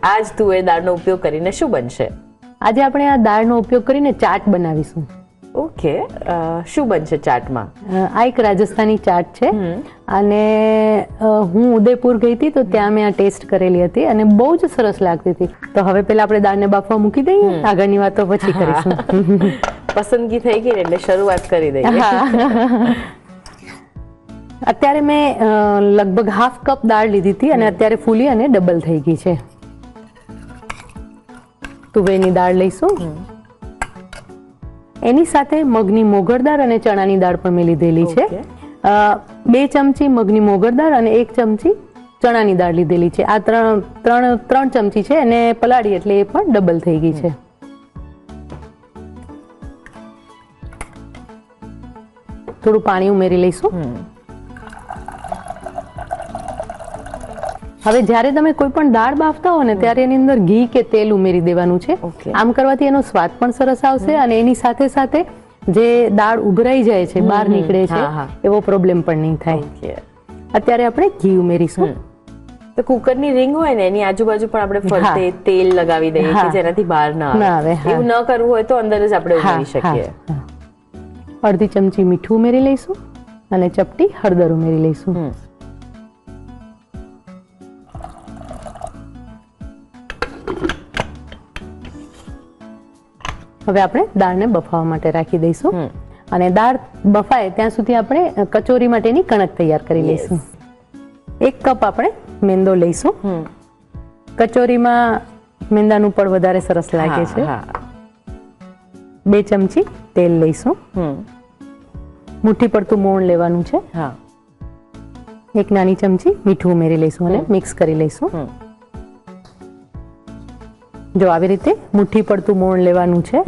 આજ તુવેર દાળનો ઉપયોગ કરીને શું બનશે? આજે આપણે આ દાળનો ઉપયોગ કરીને ચાટ બનાવીશું. ઓકે, શું બનશે ચાટમાં? આ એક રાજસ્થાની ચાટ છે અને હું ઉદયપુર ગઈ હતી તો ત્યાં મેં આ ટેસ્ટ કરેલી હતી અને બહુ જ સરસ લાગતી હતી. તો હવે પેલા આપણે દાળને બાફવા મૂકી દઈએ, આગળની વાતો પછી કરીશું. પસંદગી થઈ ગઈ એટલે શરૂઆત કરી દઈએ. અત્યારે મેં લગભગ હાફ કપ દાળ લીધી હતી અને અત્યારે ફૂલી અને ડબલ થઈ ગઈ છે. તુવેરની દાળ લઈશું, એની સાથે મગની મોગર દાળ અને ચણાની દાળ પણ મેં લીધેલી છે. 2 ચમચી મગની મોગર દાળ અને 1 ચમચી ચણાની દાળ લીધેલી છે. આ ત્રણ ચમચી છે અને પલાળી એટલે એ પણ ડબલ થઈ ગઈ છે. થોડું પાણી ઉમેરી લઈશું. હવે જ્યારે તમે કોઈ પણ દાળ બાફતા હો ને ત્યારે એની અંદર ઘી કે તેલ ઉમેરી દેવાનું છે. આમ કરવાથી એનો સ્વાદ પણ સરસ આવશે અને એની સાથે સાથે જે દાળ ઉભરાઈ જાય છે, બહાર નીકળે છે, એવો પ્રોબ્લેમ પણ નહીં થાય. અત્યારે આપણે ઘી ઉમેરીશું. તો કુકરની રિંગ હોય ને એની આજુબાજુ પણ આપણે ફરતે તેલ લગાવી દઈએ કે જેનાથી બહાર ના આવે. એવું ન કરવું હોય તો અંદર જ આપણે ઉમેરી શકીએ. અડધી ચમચી મીઠું ઉમેરી લઈશું અને ચપટી હળદર ઉમેરી લઈશું. હવે આપણે દાળને બફાવા માટે રાખી દઈશું અને દાળ બફાય ત્યાં સુધી આપણે કચોરી માટેની કણક તૈયાર કરી લઈશું. 1 કપ આપણે મેંદો લઈશું. કચોરીમાં મેંદાનું પડ વધારે સરસ લાગે છે. 2 ચમચી તેલ લઈશું. મુઠ્ઠી પડતું મોણ લેવાનું છે. 1 નાની ચમચી મીઠું ઉમેરી લઈશું અને મિક્સ કરી લઈશું. જો આવી રીતે મુઠ્ઠી પડતું મોણ લેવાનું છે.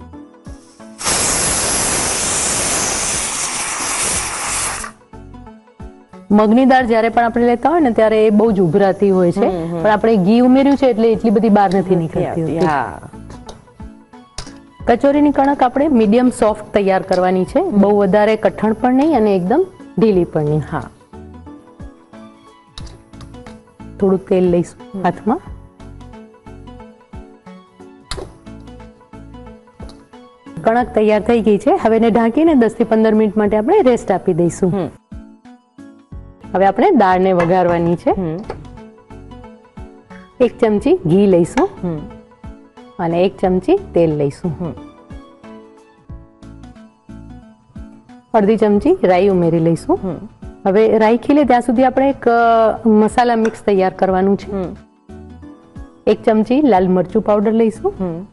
મગની દાળ જ્યારે પણ આપણે લેતા હોય ને ત્યારે એ બહુ જ ઉભરાતી હોય છે, પણ આપણે ઘી ઉમેર્યું છે એટલે એટલી બધી બહાર નથી નીકળતી હોતી. કચોરીની કણક આપણે મીડિયમ સોફ્ટ તૈયાર કરવાની છે, બહુ વધારે કઠણ પણ નહીં અને એકદમ ઢીલી પણ નહીં. થોડું તેલ લઈશું હાથમાં. કણક તૈયાર થઈ ગઈ છે. હવે એને ઢાંકીને 10 થી 15 મિનિટ માટે આપણે રેસ્ટ આપી દઈશું. હવે આપણે દાળને વઘારવાની છે. 1 ચમચી ઘી લઈશું અને 1 ચમચી તેલ લઈશું. અડધી ચમચી રાઈ ઉમેરી લઈશું. હવે રાઈ ખીલે ત્યાં સુધી આપણે એક મસાલા મિક્સ તૈયાર કરવાનું છે. 1 ચમચી લાલ મરચું પાવડર લઈશું.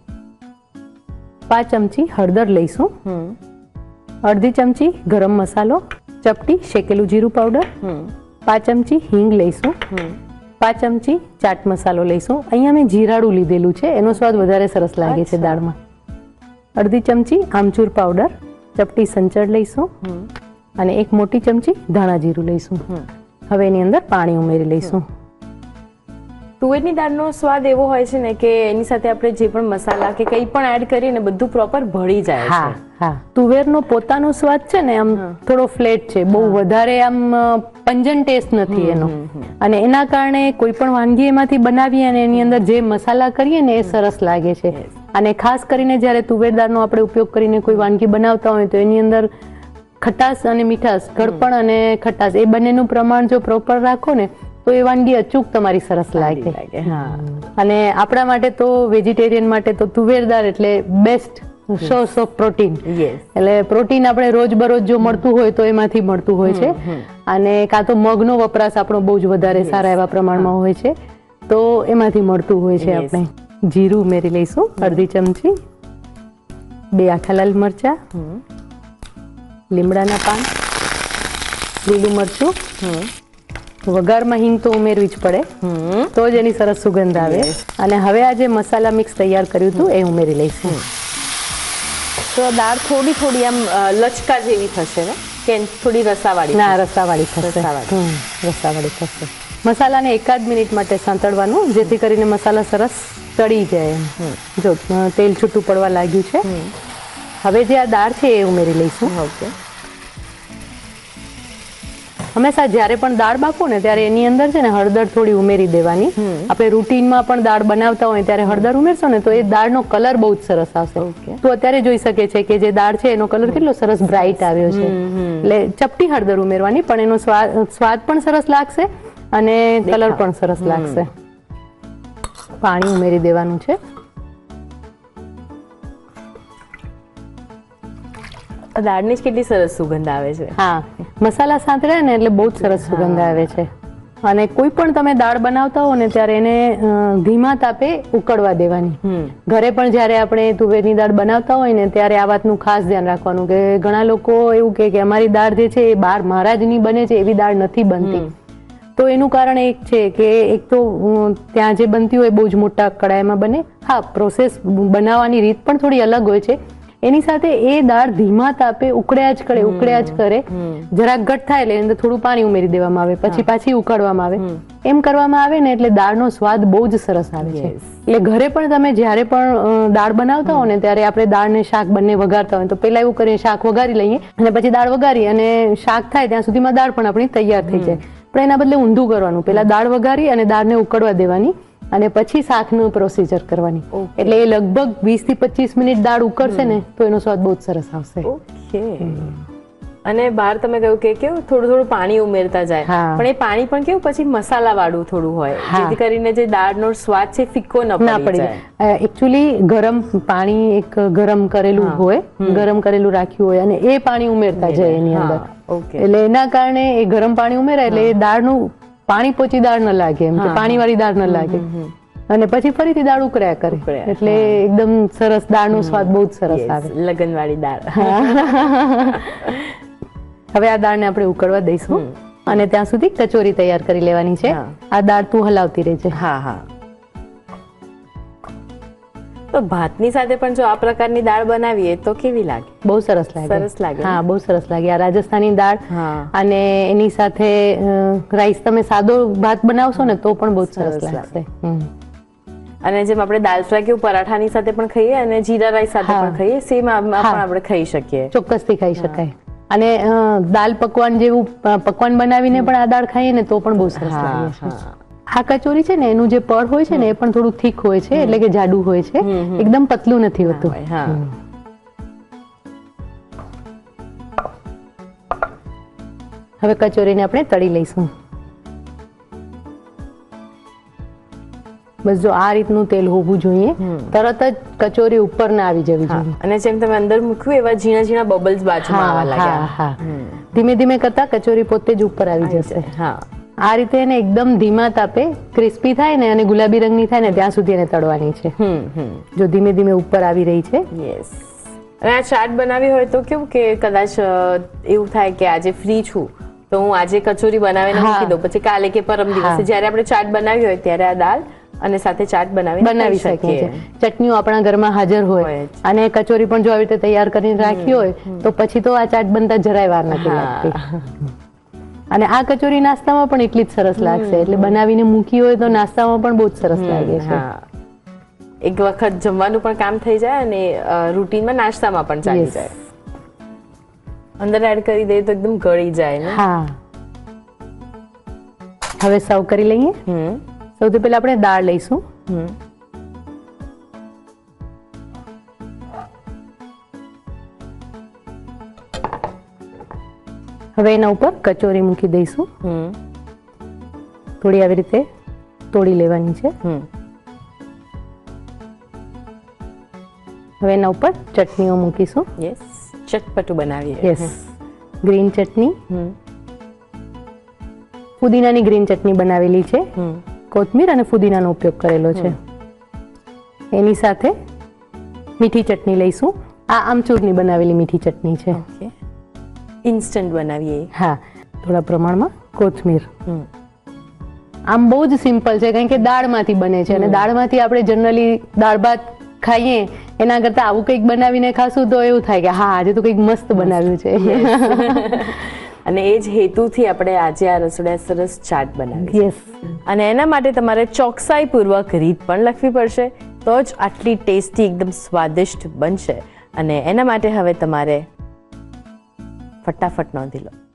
5 ચમચી હળદર લઈશું. અડધી ચમચી ગરમ મસાલો, ચપટી શેકેલું જીરું પાવડર, 5 ચમચી હિંગ લઈશું. 5 ચમચી ચાટ મસાલો લઈશું. અહીંયા મેં જીરાડું લીધેલું છે, એનો સ્વાદ વધારે સરસ લાગે છે દાળમાં. અડધી ચમચી આમચૂર પાવડર, ચપટી સંચળ લઈશું અને 1 મોટી ચમચી ધાણા જીરું લઈશું. હવે એની અંદર પાણી ઉમેરી લઈશું. તુવેરની દાળનો સ્વાદ એવો હોય છે ને કે એની સાથે આપણે જે પણ મસાલા કે કંઈ પણ એડ કરીએ ને બધું પ્રોપર ભળી જાય છે. તુવેરનો પોતાનો સ્વાદ છે ને આમ થોડો ફ્લેટ છે, બહુ વધારે આમ પંજન ટેસ્ટ નથી એનો, અને એના કારણે કોઈ પણ વાનગી એમાંથી બનાવીએ અને એની અંદર જે મસાલા કરીએ ને એ સરસ લાગે છે. અને ખાસ કરીને જ્યારે તુવેર દાળનો આપણે ઉપયોગ કરીને કોઈ વાનગી બનાવતા હોય તો એની અંદર ખટાશ અને મીઠાશ, ગળપણ અને ખટાશ એ બંનેનું પ્રમાણ જો પ્રોપર રાખો ને તો એ વાનગી અચૂક તમારી સરસ લાગે. અને આપણા માટે તો વેજીટેરિયન માટે તો તુવેર દાળ એટલે બેસ્ટ સોર્સ ઓફ પ્રોટીન. એટલે પ્રોટીન આપણે રોજ બરોજ જો મળતું હોય તો એમાંથી મળતું હોય છે. અને કાં તો મગનો વપરાશ આપણો બહુ જ વધારે સારા એવા પ્રમાણમાં હોય છે તો એમાંથી મળતું હોય છે. આપણે જીરું ઉમેરી લઈશું, અડધી ચમચી, 2 આખા લાલ મરચા, લીમડાના પાન, લીલું મરચું. વઘારમાં હિંગ તો ઉમેરવી જ પડે તો જ એની સરસ સુગંધ આવે. અને હવે આ જે મસાલા મિક્સ તૈયાર કર્યું હતું એ ઉમેરી લઈશું. તો દાળ થોડી થોડી આમ લચકા જેવી થશે ને કે થોડી રસાવાળી? ના, રસાવાળી થશે. રસાવાળી થશે. મસાલાને 1 મિનિટ માટે સાંતળવાનું જેથી કરીને મસાલા સરસ તળી જાય. જો તેલ છૂટું પડવા લાગ્યું છે. હવે જે આ દાળ છે એ ઉમેરી લઈશું. હંમેશા જ્યારે પણ દાળ બાફો ને ત્યારે એની અંદર છે ને હળદર થોડી ઉમેરી દેવાની. આપણે રૂટીનમાં પણ દાળ બનાવતા હોય ત્યારે હળદર ઉમેરશો ને તો એ દાળનો કલર બહુ જ સરસ આવશે. તો અત્યારે જોઈ શકે છે કે જે દાળ છે એનો કલર કેટલો સરસ બ્રાઇટ આવ્યો છે. એટલે ચપટી હળદર ઉમેરવાની, પણ એનો સ્વાદ પણ સરસ લાગશે અને કલર પણ સરસ લાગશે. પાણી ઉમેરી દેવાનું છે. દાળની જ કેટલી સરસ સુગંધ આવે છે. હા, મસાલા સાંતળ્યા ને એટલે બહુ જ સરસ સુગંધ આવે છે. અને કોઈ પણ તમે દાળ બનાવતા હો ને ત્યારે એને ધીમા તાપે ઉકળવા દેવાની. ઘરે પણ જ્યારે આપણે તુવેરની દાળ બનાવતા હોય ને ત્યારે આ વાતનું ખાસ ધ્યાન રાખવાનું કે ઘણા લોકો એવું કે અમારી દાળ જે છે એ બહાર મહારાજની બને છે એવી દાળ નથી બનતી. તો એનું કારણ એક છે કે એક તો ત્યાં જે બનતી હોય બહુ જ મોટા કડાઈમાં બને. હા, પ્રોસેસ બનાવવાની રીત પણ થોડી અલગ હોય છે. એની સાથે એ દાળ ધીમા તાપે ઉકળ્યા જ કરે. જરાક ઘટ થાય એટલે અંદર થોડું પાણી ઉમેરી દેવામાં આવે, પછી પાછી ઉકાળવામાં આવે. એમ કરવામાં આવે ને એટલે દાળનો સ્વાદ બહુ જ સરસ આવે છે. એટલે ઘરે પણ તમે જ્યારે પણ દાળ બનાવતા હો ને ત્યારે આપણે દાળ ને શાક બંને વઘારતા હોય તો પેલા એવું કરીએ શાક વઘારી લઈએ અને પછી દાળ વઘારી અને શાક થાય ત્યાં સુધીમાં દાળ પણ આપણી તૈયાર થઈ જાય. પણ એના બદલે ઊંધું કરવાનું, પેલા દાળ વઘારી અને દાળને ઉકળવા દેવાની અને પછી શાકનું પ્રોસીજર કરવાની. એટલે એ લગભગ 20 થી 25 મિનિટ દાળ ઉકળશે ને તો એનો સ્વાદ બહુ જ સરસ આવશે. ઓકે. અને બહાર તમે કહ્યું કે કેવું થોડું પાણી ઉમેરતા જાય, પણ એ પાણી પણ કેવું પછી મસાલા વાળું થોડું હોય જેથી કરીને જે દાળનો સ્વાદ છે ફિક્કો ન પડી જાય. એકચ્યુઅલી ગરમ પાણી એક ગરમ કરેલું હોય, ગરમ કરેલું રાખ્યું હોય અને એ પાણી ઉમેરતા જાય એની અંદર. એટલે એના કારણે એ ગરમ પાણી ઉમેરાય એટલે એ દાળનું પાણી પોચી દાળ ન લાગે, એમ કે પાણી વાળી દાળ ન લાગે. અને પછી ફરીથી દાળ ઉકળ્યા કરે એટલે એકદમ સરસ દાળનો સ્વાદ બહુ જ સરસ આવે. લગન વાળી દાળ. હવે આ દાળને આપણે ઉકળવા દઈશું અને ત્યાં સુધી કચોરી તૈયાર કરી લેવાની છે. આ દાળ તું હલાવતી રહેજે. હા હા. તો ભાતની સાથે પણ જો આ પ્રકારની દાળ બનાવીએ તો કેવી લાગે? બહુ સરસ લાગે. સરસ લાગે. હા, બહુ સરસ લાગે. આ રાજસ્થાની દાળ અને એની સાથે રાઈસ તમે સાદો ભાત બનાવશો ને તો પણ બહુ સરસ લાગશે. અને જેમ આપણે દાલ ફ્રાય કેવું પરાઠાની સાથે પણ ખાઈએ અને જીરા રાઈસ સાથે પણ ખાઈએ સેમ પણ આપણે ખાઈ શકીએ. ચોક્કસથી ખાઈ શકાય. અને દાલ પકવાન જેવું પકવાન બનાવીને પણ આ દાળ ખાઈએ ને તો પણ બહુ સરસ લાગે છે. આ કચોરી છે ને એનું જે પડ હોય છે ને એ પણ થોડું થીક હોય છે, એટલે કે જાડું હોય છે, એકદમ પતલું નથી હોતું. હવે કચોરીને આપણે તળી લઈશું. બસ જો આ રીતનું તેલ હોવું જોઈએ, તરત જ કચોરી ઉપર ના આવી જવી જોઈએ. અને જેમ તમે અંદર મૂક્યું એવા ઝીણા ઝીણા બબલ્સ બાજુમાં આવવા લાગ્યા. ધીમે ધીમે કરતા કચોરી પોતે જ ઉપર આવી જશે. આ રીતે એને એકદમ ધીમા તાપે ક્રિસ્પી થાય ને અને ગુલાબી રંગની થાય ને ત્યાં સુધી એને તળવાની છે. જો ધીમે ધીમે ઉપર આવી રહી છે. અને આ ચાટ બનાવી હોય તો કેવું કે કદાચ એવું થાય કે આજે ફ્રી છું તો હું આજે કચોરી બનાવીને મૂકી દઉં, પછી કાલે કે પરમ દિવસે જ્યારે આપણે ચાટ બનાવી હોય ત્યારે આ દાળ અને સાથે ચાટ બનાવી શકીએ. ચટણીઓ આપણા ઘરમાં હાજર હોય અને કચોરી પણ જો આવી રીતે તૈયાર કરીને રાખી હોય તો પછી તો આ ચાટ બનતા જરાય વાર નથી લાગતી. અને આ કચોરી નાસ્તામાં પણ એટલી જ સરસ લાગશે. એટલે બનાવીને મૂકી હોય તો નાસ્તામાં પણ બહુ જ સરસ લાગે છે. એક વખત જમવાનું પણ કામ થઈ જાય અને રૂટીનમાં નાસ્તામાં પણ ચાલી જાય. અંદર એડ કરી દઈએ તો એકદમ ગળી જાય ને. હા. હવે સર્વ કરી લઈએ. સૌથી પહેલા આપણે દાળ લઈશું. હવે એના ઉપર કચોરી મૂકી દઈશું. થોડી આવી રીતે તોડી લેવાની છે. હવે એના ઉપર ચટણીઓ મૂકીશું. ચટપટું બનાવીએ. ગ્રીન ચટણી, ફુદીનાની ગ્રીન ચટણી બનાવેલી છે. કોથમીર અને ફુદીનાનો ઉપયોગ કરેલો છે. એની સાથે મીઠી ચટણી લઈશું. આ આમચૂરની બનાવેલી મીઠી ચટણી છે. ઇન્સ્ટન્ટ બનાવીએ. હા, થોડા પ્રમાણમાં કોથમીર. આમ બહુ જ સિમ્પલ છે કારણ કે દાળમાંથી બને છે અને દાળમાંથી આપણે જનરલી દાળ ભાત ખાઈએ એના કરતા આવું કંઈક બનાવીને ખાશું તો એવું થાય કે હા આજે તો કંઈક મસ્ત બનાવ્યું છે. અને એ જ હેતુથી આપણે આજે આ રસોડા સરસ ચાટ બનાવી. અને એના માટે તમારે ચોકસાઈપૂર્વક રીત પણ લખવી પડશે તો જ આટલી ટેસ્ટી એકદમ સ્વાદિષ્ટ બનશે. અને એના માટે હવે તમારે ફટાફટ નોંધી લો.